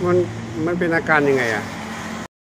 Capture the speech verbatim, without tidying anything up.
มันมันเป็นอาการยังไงอ่ะ